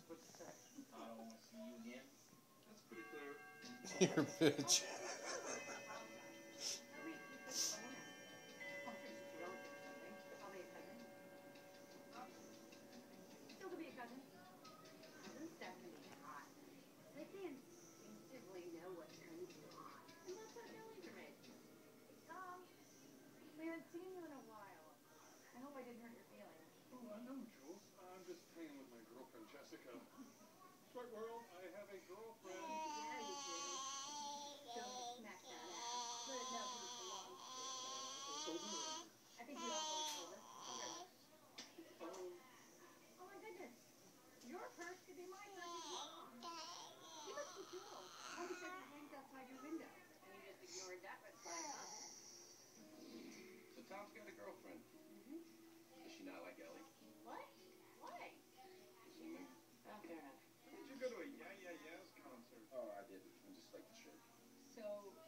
What's it say? I don't want to see you again. That's pretty clear. You're a bitch. Still could be a cousin. Cousin stuff can be hot. It's like they instinctively know what turns you on. And that's what feelings are made. Tom, we haven't seen you in a while. I hope I didn't hurt your feelings. Oh, no, Jules. I'm just hanging with my girlfriend, Jessica. Short world, I have a girlfriend. Yeah, you do. Don't smack that ass. Let it know who it belongs to. I think you all voted for this. Oh my goodness. Your purse could be my purse as well. You must be Jules. Mommy said it hangs outside your window. And you just ignored that red flag, huh? So Tom's got a girlfriend. Mm-hmm. Does she not like Ellie? What? Why? Assuming. Oh, fair enough. Did you go to a Yeah Yeah Yeahs concert? Oh, I didn't. I just like the shirt. So,